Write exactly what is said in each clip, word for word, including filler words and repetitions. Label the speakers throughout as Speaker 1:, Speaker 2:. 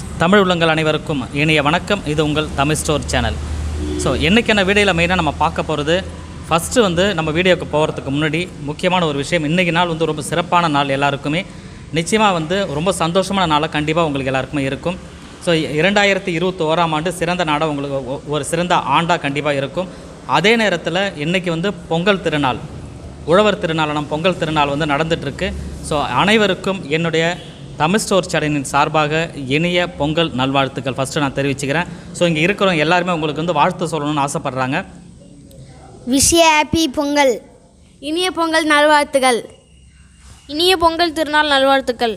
Speaker 1: தமிழ் உள்ளங்கள் அனைவருக்கும் இனிய வணக்கம். இது உங்கள் தமிழ் ஸ்டோர் சேனல். ஸோ என்றைக்கான வீடியோவில் மெயினாக நம்ம பார்க்க போகிறது, ஃபஸ்ட்டு வந்து நம்ம வீடியோக்கு போகிறதுக்கு முன்னாடி முக்கியமான ஒரு விஷயம். இன்றைக்கி நாள் வந்து ரொம்ப சிறப்பான நாள், எல்லாருக்குமே நிச்சயமாக வந்து ரொம்ப சந்தோஷமான நாளாக கண்டிப்பாக உங்களுக்கு எல்லாருக்குமே இருக்கும். ஸோ இரண்டாயிரத்தி இருபத்தி ஓராம் ஆண்டு சிறந்த நாடாக உங்களுக்கு ஒரு சிறந்த ஆண்டாக கண்டிப்பாக இருக்கும். அதே நேரத்தில் இன்றைக்கி வந்து பொங்கல் திருநாள், உழவர் திருநாளான பொங்கல் திருநாள் வந்து நடந்துகிட்ருக்கு. ஸோ அனைவருக்கும் என்னுடைய தமிழ் ஸ்டோர் சேனலின் சார்பாக இனிய பொங்கல் நல்வாழ்த்துக்கள் ஃபஸ்ட்டு நான் தெரிவிச்சுக்கிறேன். ஸோ இங்கே இருக்கிறவங்க எல்லாருமே உங்களுக்கு வந்து வாழ்த்து சொல்லணும்னு ஆசைப்பட்றாங்க.
Speaker 2: விஷய ஹாப்பி பொங்கல்,
Speaker 3: இனிய பொங்கல் நல்வாழ்த்துக்கள், இனிய பொங்கல் திருநாள் நல்வாழ்த்துக்கள்.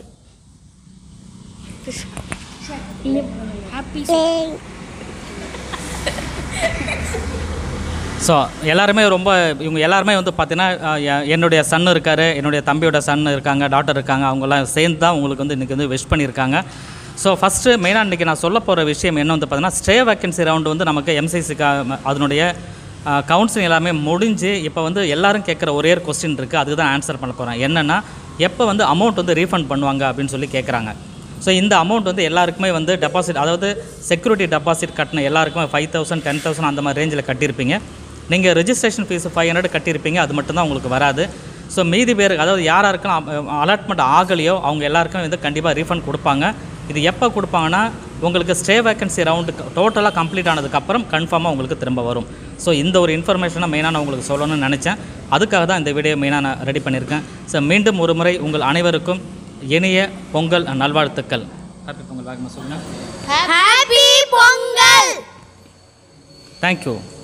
Speaker 1: ஸோ எல்லாருமே ரொம்ப இவங்க எல்லாருமே வந்து பார்த்தீங்கன்னா என்னுடைய சன் இருக்கார், என்னுடைய தம்பியோட சன் இருக்காங்க, டாக்டர் இருக்காங்க, அவங்களாம் சேர்ந்து தான் உங்களுக்கு வந்து இன்றைக்கி வந்து விஷ் பண்ணியிருக்காங்க. ஸோ ஃபஸ்ட்டு மெயினாக இன்றைக்கி நான் சொல்ல போகிற விஷயம் என்ன வந்து பார்த்தீங்கன்னா, ஸ்டே வேக்கன்சி ரவுண்டு வந்து நமக்கு எம்சிசிக்கு அதனுடைய கவுன்சிலிங் எல்லாமே முடிஞ்சு இப்போ வந்து எல்லோரும் கேட்குற ஒரே ஒரு கொஸ்டின் இருக்குது, அதுக்கு தான் ஆன்சர் பண்ண போகிறேன். என்னென்னா, எப்போ வந்து அமௌண்ட் வந்து ரீஃபண்ட் பண்ணுவாங்க அப்படின்னு சொல்லி கேட்குறாங்க. ஸோ இந்த அமௌண்ட் வந்து எல்லாருக்குமே வந்து டெபாசிட், அதாவது செக்யூரிட்டி டெபாசிட் கட்டின எல்லாருக்குமே ஃபைவ் தௌசண்ட் டென் தௌசண்ட் அந்த மாதிரி ரேஞ்சில் கட்டியிருப்பீங்க. நீங்கள் ரெஜிஸ்ட்ரேஷன் ஃபீஸ் ஃபைவ் ஹண்ட்ரட் கட்டியிருப்பீங்க, அது மட்டும்தான் உங்களுக்கு வராது. ஸோ மீதி பேர், அதாவது யார் யாருக்கும் அலாட்மெண்ட் ஆகலையோ அவங்க எல்லாருக்கும் வந்து கண்டிப்பாக ரீஃபண்ட் கொடுப்பாங்க. இது எப்போ கொடுப்பாங்கன்னா, உங்களுக்கு ஸ்டே வேக்கன்சி ரவுண்டு டோட்டலாக கம்ப்ளீட் ஆனதுக்கப்புறம் கன்ஃபார்மாக உங்களுக்கு திரும்ப வரும். ஸோ இந்த ஒரு இன்ஃபர்மேஷனை மெயினாக நான் உங்களுக்கு சொல்லணும்னு நினச்சேன். அதுக்காக தான் இந்த வீடியோ மெயினாக நான் ரெடி பண்ணியிருக்கேன். ஸோ மீண்டும் ஒரு முறை உங்கள் அனைவருக்கும் இனிய பொங்கல் நல்வாழ்த்துக்கள். ஹாப்பி பொங்கல். வேகமாக சொல்லுங்கள்.
Speaker 2: ஹாப்பி பொங்கல்.
Speaker 1: தேங்க்யூ.